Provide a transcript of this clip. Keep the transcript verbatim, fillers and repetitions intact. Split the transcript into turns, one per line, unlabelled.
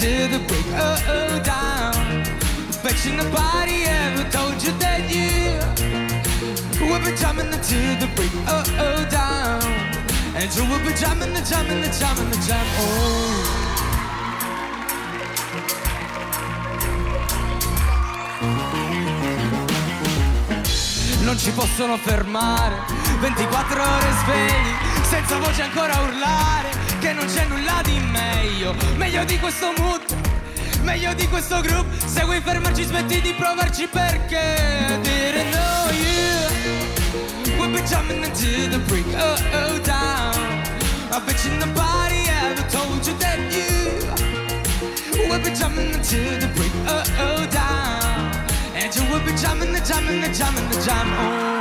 until the break, oh, oh, down. Bet you nobody ever told you that you will be jamming until the break, oh, oh, down. And you will be jamming, the jamming, the jamming, the jam, oh. Non ci possono fermare, ventiquattro ore svegli, senza voce ancora urlare, che non c'è nulla di meglio. Meglio di questo mood, meglio di questo group. Se vuoi fermarci smetti di provarci perché I didn't know you. We'll be jumping into the break, oh, oh, down. I bet you nobody ever told you that you will be jumping into the break, oh, oh, down. And you will be jamming, the jamming, the jamming, the jam, oh.